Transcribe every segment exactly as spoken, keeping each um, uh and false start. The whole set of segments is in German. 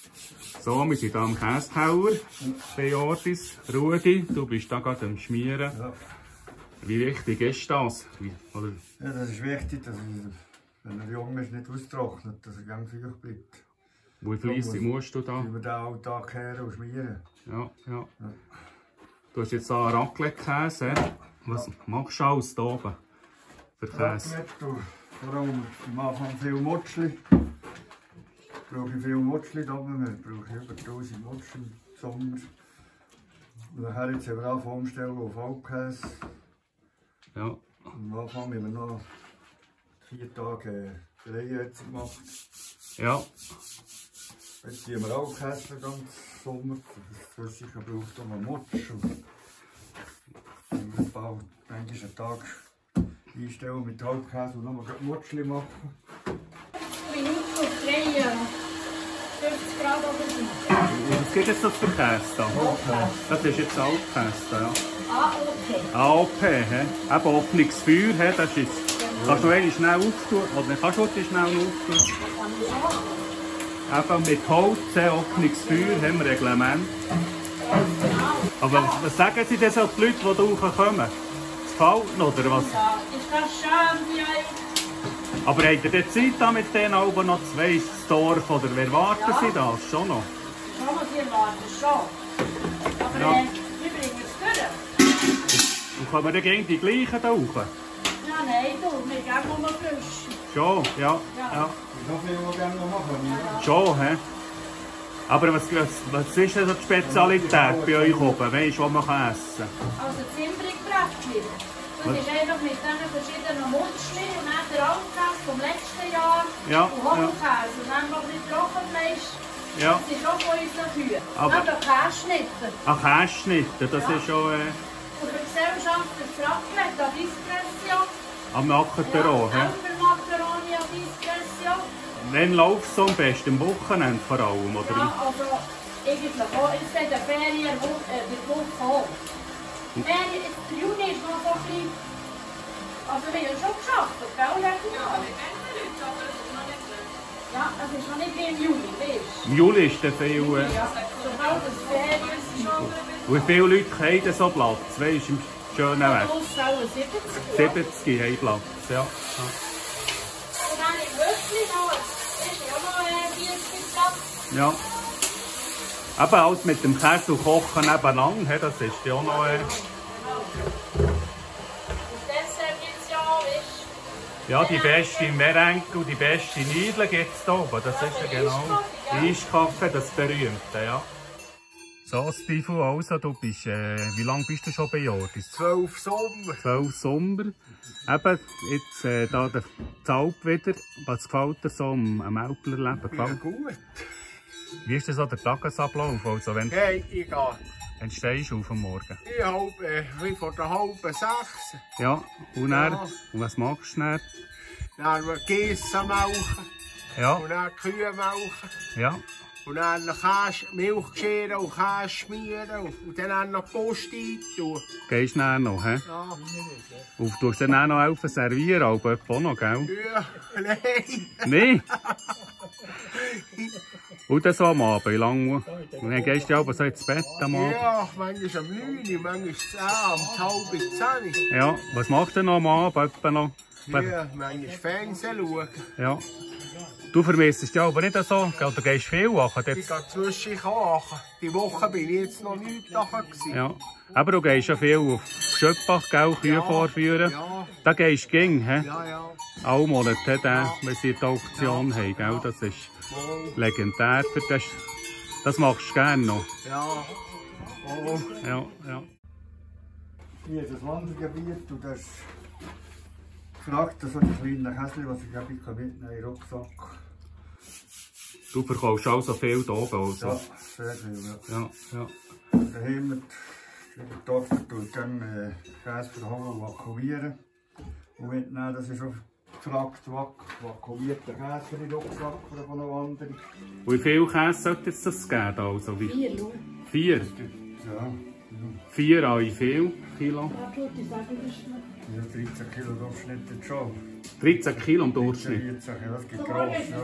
So, wir sind hier am Käsehauer bei Jordis. Rudi, du bist da gerade am Schmieren. Ja. Wie wichtig ist das? Wie, oder? Ja, das ist wichtig, dass er, wenn er jung ist, nicht austrocknet, dass er ganz feucht bleibt. Wie fleissig musst du da? Über den Alltag kehren und schmieren. Ja, ja, ja. Du hast jetzt hier einen Raclette-Käse. Was machst du alles hier oben für Käse? Raclette, vor allem am Anfang viel Mutschli. Brauche ich viel Mutschli da oben. Wir brauchen über tausend Mutschli im Sommer. Und dann jetzt haben wir angefangen umstellen auf Vollkäse. Ja. Am Anfang haben wir noch vier Tage Filet gemacht. Ja. Jetzt haben wir auch Käse den ganzen Sommer. Das Flüssige braucht auch noch Mutsch. Und wir bald manchmal einen Tag einstellen mit Halbkäse und nochmal Mutschli machen. Minuten auf drei, fünfzig Grad oder so. Was gibt es jetzt für Käse da? Halbkäse. Das ist jetzt Altkäse, ja. A O P. A O P, he? Eben Öffnungsfeuer, he? Das ist. Kannst du noch einmal schnell auftun? Oder kannst du die schnell auftun? Eben mit Holz, Öffnungsfeuer, haben wir Reglement. Aber was sagen Sie denn so die Leute, die hier kommen? Es gefällt noch, oder was? Ja, ist das schön, wie Aber habt ihr denn Zeit, da mit denen oben noch zu Weissdorf, oder wer warten ja. Sie das? Schon noch? Schon noch, die warten schon. Aber Ja. äh, wir bringen es durch. Und kommen dann gegen die gleichen da hoch? Ja, nein, du, wir gehen nur frisch. Schon, ja. Ja. ja. So viel, was wir gerne noch machen. Ja. Schon, hä? Aber was, was, was ist denn so die Spezialität bei euch oben? Weißt du, was man kann essen kann? Also Zimtbrickbrettchen. Das ist einfach mit diesen verschiedenen Mutschli und dann der Altkäse vom letzten Jahr Ja, und Hochkäse. Und dann noch ein bisschen Trockenfleisch. Ja. Das ist auch von unseren Kühen. Aber- Und dann Käseschnitte. Ach, Käseschnitte, das Ja. ist schon... Äh, Und für die Gesellschaft das Raclette à discretion. am Nacken Ja, auch, hä? Elfermacaroni à discretion. Wann läuft es am besten? Am Wochenende vor allem, oder? Ja, also eigentlich auch. Jetzt in der Ferien, Woche, äh, die Woche auch. Ferien, der Juni ist noch so ein bisschen... Also wir haben schon geschafft, gell? Ja, das ist noch nicht wie im Juli, weißt du? Im Juli ist dann viel... Äh, Ja, sobald es Ferien sind. wie viele Leute haben denn so Platz? Weißt du, im schönen Wetter? Plus auch siebzig. Ja. siebzig haben Platz, ja. ja. Und dann im Wöchli noch, ist ja auch noch äh, vierzig Platz. Ja. Eben halt mit dem Käse und Kochen nebeneinander, he, das ist ja auch noch... Äh, Das Dessert gibt es ja auch, weißt du? ja, die beste Merengue und die beste Nidle gibt es hier oben. Das ist ja genau... Eiskaffee, das berühmte, ja. So, Stiefel, also, du bist... Äh, wie lange bist du schon bei Jordis? Zwölf Sommer. Zwölf Sommer. Eben, jetzt äh, da der Zalp wieder. Was gefällt dir so am, am Älplerleben? Ja, Gefällt? gut. Wie ist denn so der Tagesablauf? Also, wenn, Hey, ich gehe. wenn stehst du auf am Morgen? Ich halb, äh, wie vor der halben sechs. Ja, und dann? Ja. Und was magst du dann? Dann Geissen melken. Ja, Und dann Kühe melken. ja. Und dann Käse, Milch scheren und Käse schmieren. Und dann noch Post eintun. Gehst du dann noch, hä? Ja. Und du tust dann auch noch helfen servieren, aber auch noch, gell? Ja, nein. Nein? Und dann so am Abend, wie lange? Und dann gehst du aber so ins Bett am Abend? Ja, manchmal um neun, manchmal zehn, um halb zehn. Ja, was machst du denn noch am Abend? Etwa noch? Ja, manchmal Fernsehen schauen. Ja. Du vermisst ja aber nicht so, gell? Du gehst viel machen. Ich gehe zwischen kochen. Die Woche bin ich jetzt noch nicht da. Ja. Aber du gehst ja viel auf Schöppach, gell? Kühe Ja. vorführen. Ja. Da gehst du ging, hä? Ja, ja. Alle Monate, he, den, wenn sie die Auktion Ja. haben, gell? Das ist Wohl. legendär. Für das, das machst du gerne noch. Ja. Oh. Ja, ja. Hier ist das Wandergebiet und das gefragt, so die kleinen Kästchen, was ich glaube, ich kann mitnehmen in den Rucksack. Du verkaufst auch so viel hier oben, also. Ja, sehr viel, ja. Ja, ja. Daheim, die Tochter tut dann äh, Käse verhangen und vakuumieren. Und mitnehmen, das ist auch gefragt, vakuumierter Käse in den Rucksack von einer Wanderung. Wie viel Käse sollte es das geben? Also, wie? Vier, schau. Vier? Ja, Vier an wie viel Kilo? Ja, tut die sagen, das ist noch. ja dreizehn Kilo Durchschnitt jetzt schon. dreizehn Kilo im Durchschnitt. vierzehn, ja, das gibt So, gross. ist das noch Ja. nicht auf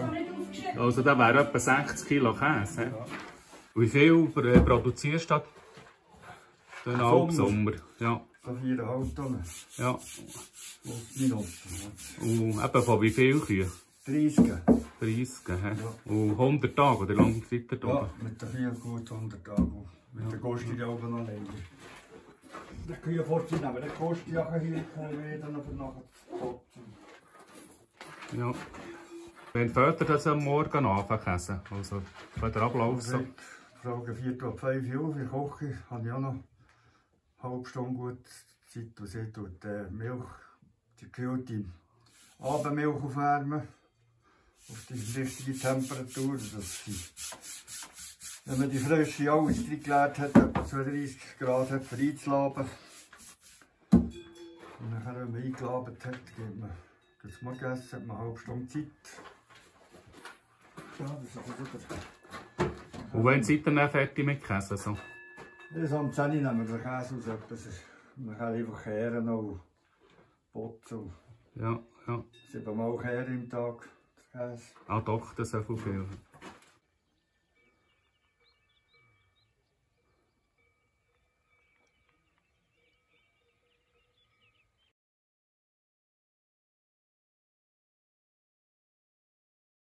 Also da wäre etwa sechzig Kilo Käse. Ja. Wie viel äh, produzierst du den halben Sommer? Ja. So viereinhalb Tonnen. Ja. Plus minus. Und eben von wie viel Kühe? dreißig. dreißig, he? Ja. Und hundert Tage, oder lange seid ihr da? Ja, mit den Kühen gut hundert Tage. Mit ja. den Kosten auch noch länger. Die Kühe fortziehen, aber die Kosten ja hier werden, aber nachher fortziehen. Ja. Wenn Väter das am Morgen anfangen, also bei der Ablauf so? Ich frage vier ab fünf Uhr auf, ich koche, habe ich auch noch eine halbe Stunde gut Zeit, und sie tut die Milch, die gekühlte Abendmilch aufwärmen, auf die richtige Temperatur, dass sie, wenn man die frische alles reingeleert hat, etwa zweiunddreißig Grad hat, für einzulaben. Und nachher, wenn man eingelabt hat, gibt man das Morgenessen, hat man eine halbe Stunde Zeit. Ja, das ist also super. Und wann seid ihr dann fertig mit Käse? So? Das am zehn Uhr nehmen wir den Käse aus. Etwas. Man kann einfach kehren und putzen. Ja, ja. Siebenmal kehren im Tag, der Käse. Ah doch, das ist auch viel.